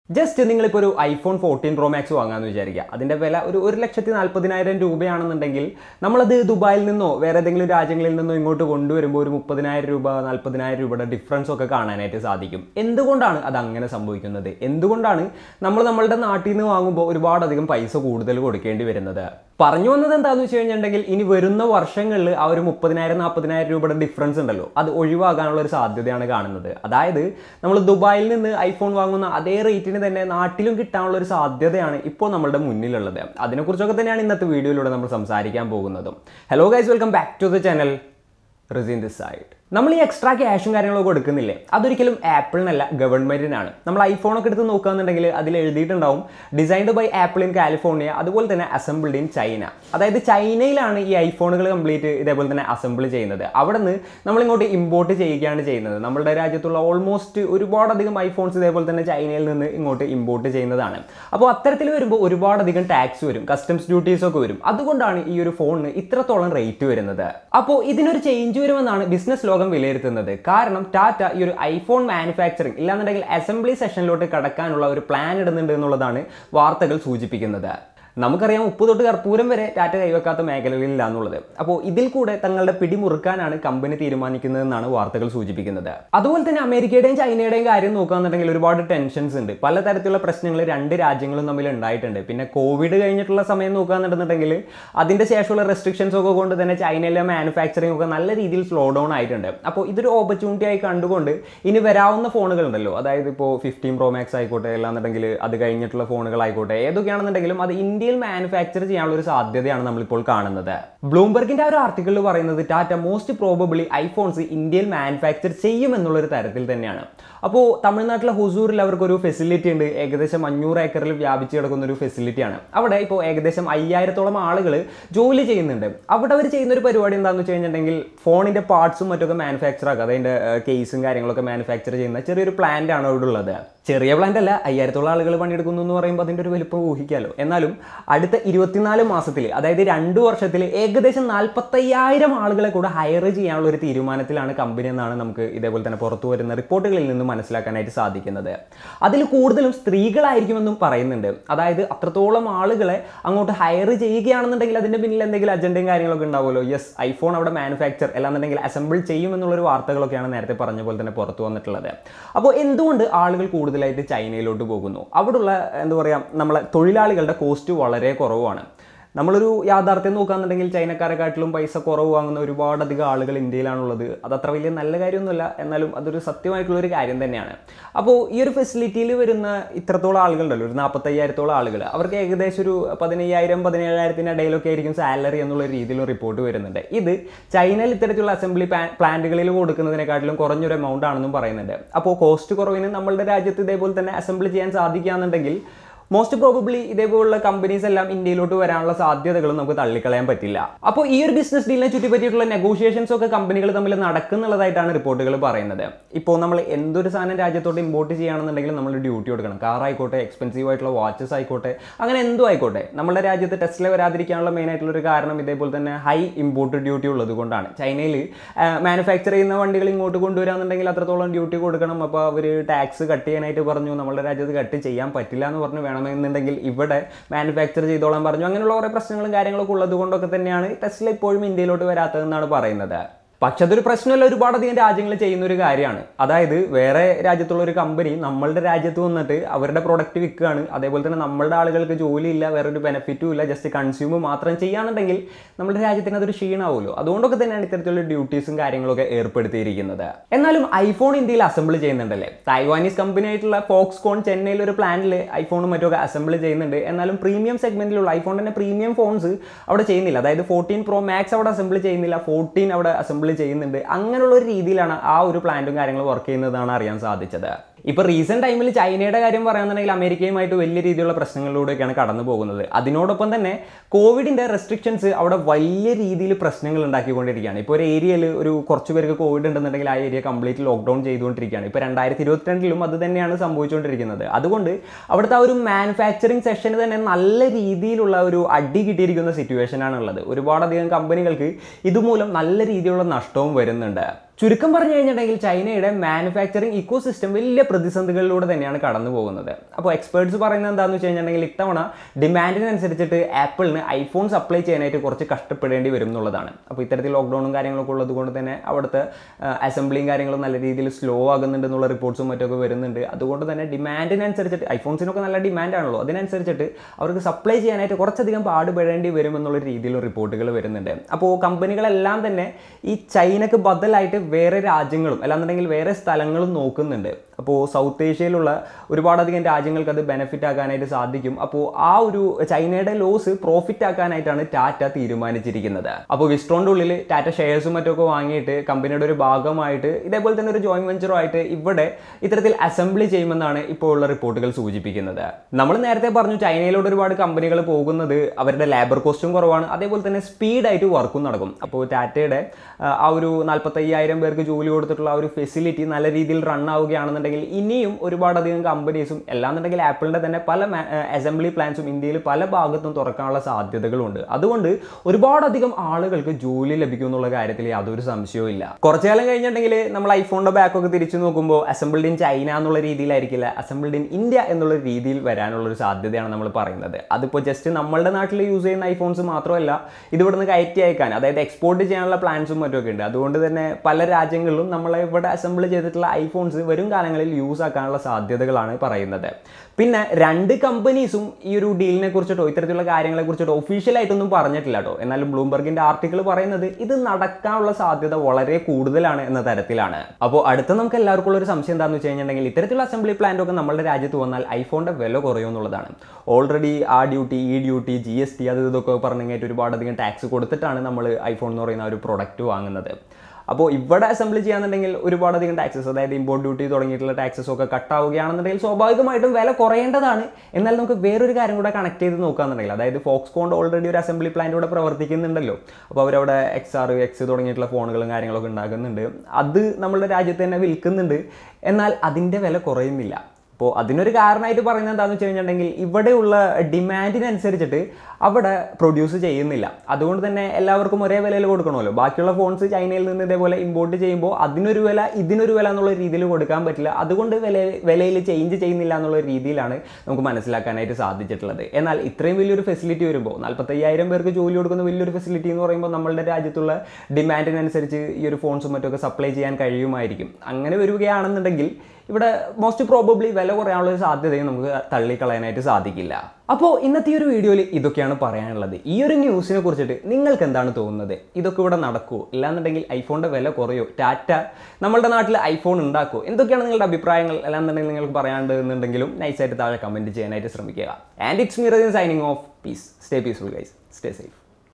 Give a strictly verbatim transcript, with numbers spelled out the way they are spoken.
Just നിങ്ങളിപ്പോൾ ഒരു iPhone fourteen pro max വാങ്ങാമെന്ന് വിചാരിക്കുക. അതിൻ്റെ വില ഒരു ഒരു ലക്ഷത്തി നാൽപ്പതിനായിരം രൂപയാണെന്നുണ്ടെങ്കിൽ നമ്മളത് ദുബായിൽ നിന്നോ വേറെ ഏതെങ്കിലും രാജ്യങ്ങളിൽ നിന്നോ ഇങ്ങോട്ട് കൊണ്ടുവരുമ്പോൾ ഒരു മുപ്പതിനായിരം രൂപ നാൽപ്പതിനായിരം രൂപയുടെ ഡിഫറൻസ് ഒക്കെ കാണാനായിട്ട് സാധിക്കും. എന്തുകൊണ്ടാണ് അത് അങ്ങനെ സംഭവിക്കുന്നത്? എന്തുകൊണ്ടാണ് നമ്മൾ നമ്മളുടെ നാട്ടിൽ നിന്ന് വാങ്ങുമ്പോൾ ഒരുപാടധികം പൈസ കൂടുതൽ കൊടുക്കേണ്ടി വരുന്നത്? പറഞ്ഞു വന്നത് എന്താണെന്ന് വെച്ച് കഴിഞ്ഞിട്ടുണ്ടെങ്കിൽ ഇനി വരുന്ന വർഷങ്ങളിൽ ആ ഒരു മുപ്പതിനായിരം നാൽപ്പതിനായിരം രൂപയുടെ ഡിഫറൻസ് ഉണ്ടല്ലോ, അത് ഒഴിവാകാനുള്ള ഒരു സാധ്യതയാണ് കാണുന്നത്. അതായത് നമ്മൾ ദുബായിൽ നിന്ന് ഐഫോൺ വാങ്ങുന്ന അതേ റേറ്റിന് തന്നെ നാട്ടിലും കിട്ടാനുള്ള ഒരു സാധ്യതയാണ് ഇപ്പോൾ നമ്മളുടെ മുന്നിലുള്ളത്. അതിനെക്കുറിച്ചൊക്കെ തന്നെയാണ് ഇന്നത്തെ വീഡിയോയിലൂടെ നമ്മൾ സംസാരിക്കാൻ പോകുന്നതും. Hello guys, welcome back to the channel. Razeen this side. നമ്മൾ ഈ എക്സ്ട്രാ ക്യാഷും കാര്യങ്ങളൊക്കെ കൊടുക്കുന്നില്ലേ, അതൊരിക്കലും ആപ്പിളിനല്ല, ഗവൺമെന്റിനാണ്. നമ്മൾ ഐഫോണൊക്കെ എടുത്ത് നോക്കുകയാണെന്നുണ്ടെങ്കിൽ അതിൽ എഴുതിയിട്ടുണ്ടാവും designed by Apple in California, അതുപോലെ തന്നെ അസംബിൾഡ് ഇൻ ചൈന. അതായത് ചൈനയിലാണ് ഈ ഐഫോണുകൾ കംപ്ലീറ്റ് ഇതേപോലെ തന്നെ അസംബിൾ ചെയ്യുന്നത്. അവിടെ നിന്ന് നമ്മളിങ്ങോട്ട് ഇമ്പോർട്ട് ചെയ്യുകയാണ് ചെയ്യുന്നത്. നമ്മുടെ രാജ്യത്തുള്ള ഓൾമോസ്റ്റ് ഒരുപാടധികം ഐഫോൺസ് ഇതേപോലെ തന്നെ ചൈനയിൽ നിന്ന് ഇങ്ങോട്ട് ഇമ്പോർട്ട് ചെയ്യുന്നതാണ്. അപ്പോൾ അത്തരത്തിൽ വരുമ്പോൾ ഒരുപാടധികം ടാക്സ് വരും, കസ്റ്റംസ് ഡ്യൂട്ടീസ് ഒക്കെ വരും. അതുകൊണ്ടാണ് ഈ ഒരു ഫോണിന് ഇത്രത്തോളം റേറ്റ് വരുന്നത്. അപ്പോൾ ഇതിനൊരു ചേഞ്ച് വരുമെന്നാണ് ബിസിനസ് ലോകം വിലയിരുത്തുന്നത്. കാരണം ടാറ്റ ഈ ഒരു ഐഫോൺ മാനുഫാക്ചറിംഗ് ഇല്ലാന്നുണ്ടെങ്കിൽ അസംബ്ലി സെഷനിലോട്ട് കടക്കാനുള്ള ഒരു പ്ലാൻ ഇടുന്നുണ്ട് എന്നുള്ളതാണ് വാർത്തകൾ സൂചിപ്പിക്കുന്നത്. നമുക്കറിയാം ഉപ്പ് തൊട്ട് കർപ്പൂരം വരെ ടാറ്റ കൈവെക്കാത്ത മേഖലകളില്ല എന്നുള്ളത്. അപ്പോൾ ഇതിൽ കൂടെ തങ്ങളുടെ പിടിമുറുക്കാനാണ് കമ്പനി തീരുമാനിക്കുന്നതെന്നാണ് വാർത്തകൾ സൂചിപ്പിക്കുന്നത്. അതുപോലെ തന്നെ അമേരിക്കയുടെയും ചൈനയുടെയും കാര്യം നോക്കുകയാണെന്നുണ്ടെങ്കിൽ ഒരുപാട് ടെൻഷൻസ് ഉണ്ട്. പലതരത്തിലുള്ള പ്രശ്നങ്ങൾ രണ്ട് രാജ്യങ്ങളും തമ്മിൽ ഉണ്ടായിട്ടുണ്ട്. പിന്നെ കോവിഡ് കഴിഞ്ഞിട്ടുള്ള സമയം നോക്കുകയാണെന്നുണ്ടെങ്കിൽ അതിൻ്റെ ശേഷമുള്ള റെസ്ട്രിക്ഷൻസ് ഒക്കെ കൊണ്ട് തന്നെ ചൈനയിലെ മാനുഫാക്ചറിംഗ് ഒക്കെ നല്ല രീതിയിൽ സ്ലോ ഡൗൺ ആയിട്ടുണ്ട്. അപ്പോൾ ഇതൊരു ഓപ്പർച്യൂണിറ്റി ആയി കണ്ടുകൊണ്ട് ഇനി വരാവുന്ന ഫോണുകളുണ്ടല്ലോ, അതായത് ഇപ്പോൾ ഫിഫ്റ്റീൻ പ്രോ മാക്സ് ആയിക്കോട്ടെ, അല്ലാന്നുണ്ടെങ്കിൽ അത് കഴിഞ്ഞിട്ടുള്ള ഫോണുകളായിക്കോട്ടെ, ഏതൊക്കെയാണെന്നുണ്ടെങ്കിലും അത് ഇന്ത്യയിൽ മാനുഫാക്ചർ ചെയ്യാനുള്ള ഒരു സാധ്യതയാണ് നമ്മളിപ്പോൾ കാണുന്നത്. ബ്ലൂംബർഗിന്റെ ഒരു ആർട്ടിക്കിളിൽ പറയുന്നത് ടാറ്റ മോസ്റ്റ് പ്രോബബിളി ഐഫോൺസ് ഇന്ത്യയിൽ മാനുഫാക്ചർ ചെയ്യുമെന്നുള്ളൊരു തരത്തിൽ തന്നെയാണ്. അപ്പോൾ തമിഴ്നാട്ടിലെ ഹൊസൂരിൽ അവർക്കൊരു ഫെസിലിറ്റി ഉണ്ട്. ഏകദേശം അഞ്ഞൂറ് ഏക്കറിൽ വ്യാപിച്ച് കിടക്കുന്ന ഒരു ഫെസിലിറ്റിയാണ്. അവിടെ ഇപ്പോൾ ഏകദേശം അയ്യായിരത്തോളം ആളുകൾ ജോലി ചെയ്യുന്നുണ്ട്. അവിടെ അവർ ചെയ്യുന്ന ഒരു പരിപാടി എന്താണെന്ന് വെച്ച് കഴിഞ്ഞിട്ടുണ്ടെങ്കിൽ ഫോണിന്റെ പാർട്സും മറ്റൊക്കെ മാനുഫാക്ചർ ആക്കുക, അതിന്റെ കേസും കാര്യങ്ങളൊക്കെ മാനുഫാക്ചർ ചെയ്യുന്ന ചെറിയൊരു പ്ലാന്റ് ആണ് അവിടെ ഉള്ളത്. ചെറിയ പ്ലാന്റ് അല്ല, അയ്യായിരത്തോളം ആളുകൾ പണിയെടുക്കുന്നു എന്ന് പറയുമ്പോൾ അതിൻ്റെ ഒരു വലുപ്പം ഊഹിക്കാമല്ലോ. എന്നാലും അടുത്ത ഇരുപത്തിനാല് മാസത്തിൽ, അതായത് രണ്ടു വർഷത്തിൽ ഏകദേശം നാൽപ്പത്തയ്യായിരം ആളുകളെ കൂടെ ഹയർ ചെയ്യാനുള്ള ഒരു തീരുമാനത്തിലാണ് കമ്പനി എന്നാണ് നമുക്ക് ഇതേപോലെ തന്നെ പുറത്തു വരുന്ന റിപ്പോർട്ടുകളിൽ നിന്ന് മനസ്സിലാക്കാനായിട്ട് സാധിക്കുന്നത്. അതിൽ കൂടുതലും സ്ത്രീകളായിരിക്കുമെന്നും പറയുന്നുണ്ട്. അതായത് അത്രത്തോളം ആളുകളെ അങ്ങോട്ട് ഹയർ ചെയ്യുകയാണെന്നുണ്ടെങ്കിൽ അതിൻ്റെ പിന്നിൽ എന്തെങ്കിലും അജണ്ടയും കാര്യങ്ങളൊക്കെ ഉണ്ടാവുമല്ലോ. യെസ്, ഐഫോൺ അവിടെ മാനുഫാക്ചർ അല്ലാന്നുണ്ടെങ്കിൽ അസംബിൾ ചെയ്യുമെന്നുള്ളൊരു വാർത്തകളൊക്കെയാണ് നേരത്തെ പറഞ്ഞ പോലെ തന്നെ പുറത്തു വന്നിട്ടുള്ളത്. അപ്പോൾ എന്തുകൊണ്ട് ആളുകൾ കൂടുതലായിട്ട് ചൈനയിലോട്ട് പോകുന്നു? അവിടെയുള്ള എന്താ പറയുക, നമ്മളെ തൊഴിലാളികളുടെ കോസ്റ്റ് വളരെ കുറവാണ്. നമ്മളൊരു യാഥാർത്ഥ്യം നോക്കുകയാണെന്നുണ്ടെങ്കിൽ ചൈനക്കാരെക്കാട്ടിലും പൈസ കുറവ് വാങ്ങുന്ന ഒരുപാടധികം ആളുകൾ ഇന്ത്യയിലാണുള്ളത്. അത് അത്ര വലിയ നല്ല കാര്യമൊന്നുമല്ല, എന്നാലും അതൊരു സത്യമായിട്ടുള്ളൊരു കാര്യം തന്നെയാണ്. അപ്പോൾ ഈ ഒരു ഫെസിലിറ്റിയിൽ വരുന്ന ഇത്രത്തോളം ആളുകളുണ്ടല്ലോ, ഒരു നാൽപ്പത്തയ്യായിരത്തോളം ആളുകൾ, അവർക്ക് ഏകദേശം ഒരു പതിനയ്യായിരം പതിനേഴായിരത്തിന് ഇടയിലൊക്കെ ആയിരിക്കും സാലറി എന്നുള്ള രീതിയിലും റിപ്പോർട്ട് വരുന്നുണ്ട്. ഇത് ചൈനയിൽ ഇത്തരത്തിലുള്ള അസംബ്ലി പ്ലാന്റുകളിൽ കൊടുക്കുന്നതിനെക്കാട്ടിലും കുറഞ്ഞൊരു എമൗണ്ട് ആണെന്നും പറയുന്നുണ്ട്. അപ്പോൾ കോസ്റ്റ് കുറവിന് നമ്മളുടെ രാജ്യത്ത് ഇതേപോലെ തന്നെ അസംബ്ലി ചെയ്യാൻ സാധിക്കുകയാണെന്നുണ്ടെങ്കിൽ മോസ്റ്റ് പ്രോബബ്ലി ഇതേപോലുള്ള കമ്പനീസ് എല്ലാം ഇന്ത്യയിലോട്ട് വരാനുള്ള സാധ്യതകളും നമുക്ക് തള്ളിക്കളയാൻ പറ്റില്ല. അപ്പോൾ ഈ ഒരു ബിസിനസ് ഡീലിനെ ചുറ്റിപ്പറ്റിയിട്ടുള്ള നെഗോഷിയേഷൻസ് ഒക്കെ കമ്പനികൾ തമ്മിൽ നടക്കുന്നുള്ളതായിട്ടാണ് റിപ്പോർട്ടുകൾ പറയുന്നത്. ഇപ്പോൾ നമ്മൾ എന്തൊരു സാധനം രാജ്യത്തോട്ട് ഇമ്പോർട്ട് ചെയ്യുകയാണെന്നുണ്ടെങ്കിലും നമ്മൾ ഡ്യൂട്ടി കൊടുക്കണം. കാർ ആയിക്കോട്ടെ, എക്സ്പെൻസീവ് ആയിട്ടുള്ള വാച്ചസ് ആയിക്കോട്ടെ, അങ്ങനെ എന്തും ആയിക്കോട്ടെ. നമ്മുടെ രാജ്യത്ത് ടെസ്ല വരാതിരിക്കാനുള്ള മെയിൻ ആയിട്ടുള്ള ഒരു കാരണം ഇതേപോലെ തന്നെ ഹൈ ഇമ്പോർട്ട് ഡ്യൂട്ടി ഉള്ളത് കൊണ്ടാണ്. ചൈനയിൽ മാനുഫാക്ചർ ചെയ്യുന്ന വണ്ടികൾ ഇങ്ങോട്ട് കൊണ്ടുവരാന്നുണ്ടെങ്കിൽ അത്രത്തോളം ഡ്യൂട്ടി കൊടുക്കണം. അപ്പോൾ അവർ ടാക്സ് കട്ട് ചെയ്യാനായിട്ട് പറഞ്ഞു. നമ്മുടെ രാജ്യത്ത് കട്ട് ചെയ്യാൻ പറ്റില്ല എന്ന് പറഞ്ഞു. വേണം എന്നുണ്ടെങ്കിൽ ഇവിടെ മാനുഫാക്ചർ ചെയ്തോളാൻ പറഞ്ഞു. അങ്ങനെയുള്ള കുറേ പ്രശ്നങ്ങളും കാര്യങ്ങളൊക്കെ ഉള്ളത് കൊണ്ടൊക്കെ തന്നെയാണ് ടെസ്ല ഇപ്പോഴും ഇന്ത്യയിലോട്ട് വരാത്തതെന്നാണ് പറയുന്നത്. പക്ഷെ അതൊരു പ്രശ്നമല്ല, ഒരുപാടധികം രാജ്യങ്ങൾ ചെയ്യുന്ന ഒരു കാര്യമാണ്. അതായത് വേറെ രാജ്യത്തുള്ള ഒരു കമ്പനി നമ്മളുടെ രാജ്യത്ത് വന്നിട്ട് അവരുടെ പ്രൊഡക്റ്റ് വിൽക്കുകയാണ്. അതേപോലെ തന്നെ നമ്മളുടെ ആളുകൾക്ക് ജോലിയില്ല, വേറൊരു ബെനിഫിറ്റും ഇല്ല, ജസ്റ്റ് കൺസ്യൂം മാത്രം ചെയ്യാന്നുണ്ടെങ്കിൽ നമ്മുടെ രാജ്യത്തിന് അതൊരു ക്ഷീണമാവുമല്ലോ. അതുകൊണ്ടൊക്കെ തന്നെയാണ് ഇത്തരത്തിലുള്ള ഡ്യൂട്ടീസും കാര്യങ്ങളൊക്കെ ഏർപ്പെടുത്തിയിരിക്കുന്നത്. എന്നാലും ഐഫോൺ ഇന്ത്യയിൽ അസംബിൾ ചെയ്യുന്നുണ്ടല്ലേ. തായ്വാനീസ് കമ്പനി ആയിട്ടുള്ള ഫോക്സ്കോൺ ചെന്നൈയിൽ ഒരു പ്ലാന്റിൽ ഐഫോണും മറ്റൊക്കെ അസംബിൾ ചെയ്യുന്നുണ്ട്. എന്നാലും പ്രീമിയം സെഗ്മെന്റിലുള്ള ഐഫോണിന്റെ പ്രീമിയം ഫോൺസ് അവിടെ ചെയ്യുന്നില്ല. അതായത് ഫോർട്ടീൻ പ്രോ മാക്സ് അവിടെ അസംബിൾ ചെയ്യുന്നില്ല, ഫോർട്ടീൻ അവിടെ അസംബിൾ ചെയ്യുന്നുണ്ട്. അങ്ങനെയുള്ള ഒരു രീതിയിലാണ് ആ ഒരു പ്ലാന്റും കാര്യങ്ങളും വർക്ക് ചെയ്യുന്നതാണ് അറിയാൻ സാധിച്ചത്. ഇപ്പോൾ റീസെന്റ് ടൈമിൽ ചൈനയുടെ കാര്യം പറയുകയാണെന്നുണ്ടെങ്കിൽ അമേരിക്കയുമായിട്ട് വലിയ രീതിയിലുള്ള പ്രശ്നങ്ങളിലൂടെയൊക്കെയാണ് കടന്നു പോകുന്നത്. അതിനോടൊപ്പം തന്നെ കോവിഡിന്റെ റെസ്ട്രിക്ഷൻസ് അവിടെ വലിയ രീതിയിൽ പ്രശ്നങ്ങൾ ഉണ്ടാക്കിക്കൊണ്ടിരിക്കുകയാണ്. ഇപ്പോൾ ഒരു ഏരിയയിൽ ഒരു കുറച്ച് പേർക്ക് കോവിഡ് ഉണ്ടെന്നുണ്ടെങ്കിൽ ആ ഏരിയ കംപ്ലീറ്റ് ലോക്ക്ഡൗൺ ചെയ്തുകൊണ്ടിരിക്കുകയാണ്. ഇപ്പോൾ രണ്ടായിരത്തി ഇരുപത്തിരണ്ടിലും അത് തന്നെയാണ് സംഭവിച്ചുകൊണ്ടിരിക്കുന്നത്. അതുകൊണ്ട് അവിടുത്തെ ആ ഒരു മാനുഫാക്ചറിങ് സെഷന് തന്നെ നല്ല രീതിയിലുള്ള ഒരു അടി കിട്ടിയിരിക്കുന്ന സിറ്റുവേഷൻ ആണുള്ളത്. ഒരുപാടധികം കമ്പനികൾക്ക് ഇതുമൂലം നല്ല രീതിയിലുള്ള നഷ്ടവും വരുന്നുണ്ട്. ചുരുക്കം പറഞ്ഞു കഴിഞ്ഞിട്ടുണ്ടെങ്കിൽ ചൈനയുടെ മാനുഫാക്ചറിങ് ഇക്കോ സിസ്റ്റം വലിയ പ്രതിസന്ധികളിലൂടെ തന്നെയാണ് കടന്നു പോകുന്നത്. അപ്പോൾ എക്സ്പേർട്സ് പറയുന്നത് എന്താണെന്ന് വെച്ച് കഴിഞ്ഞിട്ടുണ്ടെങ്കിൽ ഇത്തവണ ഡിമാൻഡിനനുസരിച്ചിട്ട് ആപ്പിളിന് ഐഫോൺ സപ്ലൈ ചെയ്യാനായിട്ട് കുറച്ച് കഷ്ടപ്പെടേണ്ടി വരും എന്നുള്ളതാണ്. അപ്പോൾ ഇത്തരത്തിൽ ലോക്ക്ഡൗണും കാര്യങ്ങളൊക്കെ ഉള്ളത് കൊണ്ട് തന്നെ അവിടുത്തെ അസംബ്ലിയും കാര്യങ്ങളും നല്ല രീതിയിൽ സ്ലോ ആകുന്നുണ്ട് എന്നുള്ള റിപ്പോർട്ട്സും മറ്റൊക്കെ വരുന്നുണ്ട്. അതുകൊണ്ട് തന്നെ ഡിമാൻഡിനനുസരിച്ചിട്ട് ഐഫോൺസിനൊക്കെ നല്ല ഡിമാൻഡാണല്ലോ, അതിനനുസരിച്ചിട്ട് അവർക്ക് സപ്ലൈ ചെയ്യാനായിട്ട് കുറച്ചധികം പാടുപെടേണ്ടി വരും എന്നുള്ള രീതിയിൽ റിപ്പോർട്ടുകൾ വരുന്നുണ്ട്. അപ്പോൾ കമ്പനികളെല്ലാം തന്നെ ഈ ചൈനക്ക് ബദലായിട്ട് വേറെ രാജ്യങ്ങളും അല്ലാന്നുണ്ടെങ്കിൽ വേറെ സ്ഥലങ്ങളും നോക്കുന്നുണ്ട്. അപ്പോൾ സൗത്ത് ഏഷ്യയിലുള്ള ഒരുപാടധികം രാജ്യങ്ങൾക്ക് അത് ബെനിഫിറ്റ് ആക്കാനായിട്ട് സാധിക്കും. അപ്പോൾ ആ ഒരു ചൈനയുടെ ലോസ് പ്രോഫിറ്റ് ആക്കാനായിട്ടാണ് ടാറ്റ തീരുമാനിച്ചിരിക്കുന്നത്. അപ്പോൾ വിസ്ട്രോണിൻ്റെ ഉള്ളിൽ ടാറ്റ ഷെയർസും മറ്റൊക്കെ വാങ്ങിയിട്ട് കമ്പനിയുടെ ഒരു ഭാഗമായിട്ട് ഇതേപോലെ തന്നെ ഒരു ജോയിന്റ് വെഞ്ചറുമായിട്ട് ഇവിടെ ഇത്തരത്തിൽ അസംബ്ലി ചെയ്യുമെന്നാണ് ഇപ്പോൾ ഉള്ള റിപ്പോർട്ടുകൾ സൂചിപ്പിക്കുന്നത്. നമ്മൾ നേരത്തെ പറഞ്ഞു ചൈനയിലോട്ട് ഒരുപാട് കമ്പനികൾ പോകുന്നത് അവരുടെ ലേബർ കോസ്റ്റും കുറവാണ്, അതേപോലെ തന്നെ സ്പീഡായിട്ട് വർക്കും നടക്കും. അപ്പോൾ ടാറ്റയുടെ ആ ഒരു നാൽപ്പത്തയ്യായിരം പേർക്ക് ജോലി കൊടുത്തിട്ടുള്ള ആ ഒരു ഫെസിലിറ്റി നല്ല രീതിയിൽ റൺ ആവുകയാണെന്നുണ്ടെങ്കിൽ ഇനിയും ഒരുപാടധികം കമ്പനീസും അല്ലാന്നുണ്ടെങ്കിൽ ആപ്പിളിന്റെ തന്നെ പല അസംബ്ലി പ്ലാൻസും ഇന്ത്യയിൽ പല ഭാഗത്തും തുറക്കാനുള്ള സാധ്യതകളുണ്ട്. അതുകൊണ്ട് ഒരുപാടധികം ആളുകൾക്ക് ജോലി ലഭിക്കും എന്നുള്ള കാര്യത്തിൽ യാതൊരു സംശയവും ഇല്ല. കുറച്ചു കാലം കഴിഞ്ഞിട്ടുണ്ടെങ്കിൽ നമ്മൾ ഐഫോണിന്റെ ബാക്കൊക്കെ തിരിച്ചു നോക്കുമ്പോൾ അസംബിൾഡ് ഇൻ ചൈന എന്നുള്ള രീതിയിലായിരിക്കില്ല, അസംബിൾഡ് ഇൻ ഇന്ത്യ എന്നുള്ള രീതിയിൽ വരാനുള്ള ഒരു സാധ്യതയാണ് നമ്മൾ പറയുന്നത്. അതിപ്പോൾ ജസ്റ്റ് നമ്മളുടെ നാട്ടിൽ യൂസ് ചെയ്യുന്ന ഐഫോൺസ് മാത്രമല്ല, ഇത് ഇവിടുന്ന് കയറ്റി അയക്കാൻ അതായത് എക്സ്പോർട്ട് ചെയ്യാനുള്ള പ്ലാൻസും മറ്റൊക്കെ ഉണ്ട്. അതുകൊണ്ട് തന്നെ പല രാജ്യങ്ങളിലും നമ്മളെ ഇവിടെ അസംബിൾ ചെയ്തിട്ടുള്ള ഐഫോൺസ് വരും കാലങ്ങളിൽ യൂസ് ആക്കാനുള്ള സാധ്യതകളാണ് പറയുന്നത്. പിന്നെ രണ്ട് കമ്പനീസും ഈ ഒരു ഡീലിനെ കുറിച്ചിട്ടോ ഇത്തരത്തിലുള്ള കാര്യങ്ങളെ കുറിച്ചിട്ടോ ഒഫീഷ്യലായിട്ടൊന്നും പറഞ്ഞിട്ടില്ല കേട്ടോ. എന്നാലും ബ്ലൂംബർഗിന്റെ ആർട്ടിക്കിൾ പറയുന്നത് ഇത് നടക്കാനുള്ള സാധ്യത വളരെ കൂടുതലാണ് എന്ന തരത്തിലാണ്. അപ്പോൾ അടുത്ത നമുക്ക് എല്ലാവർക്കും ഉള്ള ഒരു സംശയം എന്താണെന്ന് വെച്ച് കഴിഞ്ഞിട്ടുണ്ടെങ്കിൽ ഇത്തരത്തിലുള്ള അസംബ്ലി പ്ലാന്റ് ഒക്കെ നമ്മുടെ രാജ്യത്ത് വന്നാൽ ഐഫോണിന്റെ വില കുറയും എന്നുള്ളതാണ്. ഓൾറെഡി ആ ഡ്യൂട്ടി ഈ ഡ്യൂട്ടി ജി എസ് ടി അത് ഇതൊക്കെ പറഞ്ഞു കഴിഞ്ഞിട്ട് ഒരുപാടധികം ടാക്സ് കൊടുത്തിട്ടാണ് നമ്മൾ ഐഫോൺ എന്ന് പറയുന്ന ഒരു പ്രൊഡക്റ്റ് വാങ്ങുന്നത്. അപ്പോൾ ഇവിടെ അസംബ്ലി ചെയ്യാന്നുണ്ടെങ്കിൽ ഒരുപാടധികം ടാക്സസ് അതായത് ഇമ്പോർട്ട് ഡ്യൂട്ടി തുടങ്ങിയിട്ടുള്ള ടാക്സസ് ഒക്കെ കട്ടാവുകയാണെന്നുണ്ടെങ്കിൽ സ്വാഭാവികമായിട്ടും വില കുറയേണ്ടതാണ്. എന്നാൽ നമുക്ക് വേറൊരു കാര്യം കൂടെ കണക്ട് ചെയ്ത് നോക്കുകയാണെന്നുണ്ടെങ്കിൽ അതായത് ഫോക്സ്കോൺ ഓൾറെഡി ഒരു അസംബ്ലി പ്ലാന്റ് ഇവിടെ പ്രവർത്തിക്കുന്നുണ്ടല്ലോ. അപ്പോൾ അവരവിടെ എക്സ് ആർ എക്സ് തുടങ്ങിയിട്ടുള്ള ഫോണുകളും കാര്യങ്ങളൊക്കെ ഉണ്ടാക്കുന്നുണ്ട്, അത് നമ്മളുടെ രാജ്യത്ത് തന്നെ വിൽക്കുന്നുണ്ട്. എന്നാൽ അതിൻ്റെ വില കുറയുന്നില്ല. അപ്പോൾ അതിനൊരു കാരണമായിട്ട് പറയുന്നത് എന്താണെന്ന് വെച്ച് കഴിഞ്ഞിട്ടുണ്ടെങ്കിൽ ഇവിടെയുള്ള ഡിമാൻഡിനനുസരിച്ചിട്ട് അവിടെ പ്രൊഡ്യൂസ് ചെയ്യുന്നില്ല. അതുകൊണ്ട് തന്നെ എല്ലാവർക്കും ഒരേ വിലയിൽ കൊടുക്കണമല്ലോ. ബാക്കിയുള്ള ഫോൺസ് ചൈനയിൽ നിന്ന് ഇതേപോലെ ഇമ്പോർട്ട് ചെയ്യുമ്പോൾ അതിനൊരു വില ഇതിനൊരു വില എന്നുള്ള രീതിയിൽ കൊടുക്കാൻ പറ്റില്ല. അതുകൊണ്ട് വില വിലയിൽ ചേഞ്ച് ചെയ്യുന്നില്ല എന്നുള്ള രീതിയിലാണ് നമുക്ക് മനസ്സിലാക്കാനായിട്ട് സാധിച്ചിട്ടുള്ളത്. എന്നാൽ ഇത്രയും വലിയൊരു ഫെസിലിറ്റി വരുമ്പോൾ നാൽപ്പത്തയ്യായിരം പേർക്ക് ജോലി കൊടുക്കുന്ന വലിയൊരു ഫെസിലിറ്റി എന്ന് പറയുമ്പോൾ നമ്മളുടെ രാജ്യത്തുള്ള ഡിമാൻഡിനനുസരിച്ച് ഈ ഒരു ഫോൺസും മറ്റൊക്കെ സപ്ലൈ ചെയ്യാൻ കഴിയുമായിരിക്കും. അങ്ങനെ വരികയാണെന്നുണ്ടെങ്കിൽ ഇവിടെ മോസ്റ്റ് പ്രോബബ്ലി വില കുറയാനുള്ള ഒരു സാധ്യതയും നമുക്ക് തള്ളിക്കളയാനായിട്ട് സാധിക്കില്ല. അപ്പോൾ ഇന്നത്തെ ഈ ഒരു വീഡിയോയിൽ ഇതൊക്കെയാണ് പറയാനുള്ളത്. ഈ ഒരു ന്യൂസിനെ കുറിച്ചിട്ട് നിങ്ങൾക്ക് എന്താണ് തോന്നുന്നത്? ഇതൊക്കെ ഇവിടെ നടക്കുമോ? ഇല്ലാന്നുണ്ടെങ്കിൽ ഐഫോണിൻ്റെ വില കുറയോ? ടാറ്റ നമ്മളുടെ നാട്ടിൽ ഐഫോൺ ഉണ്ടാക്കുമോ? എന്തൊക്കെയാണ് നിങ്ങളുടെ അഭിപ്രായങ്ങൾ? അല്ലാന്നുണ്ടെങ്കിൽ നിങ്ങൾക്ക് പറയാണ്ടെന്നുണ്ടെങ്കിലും നൈസായിട്ട് താഴെ കമൻറ്റ് ചെയ്യാനായിട്ട് ശ്രമിക്കുക. And it's me Razeen signing off. Peace. Stay peaceful guys. Stay safe.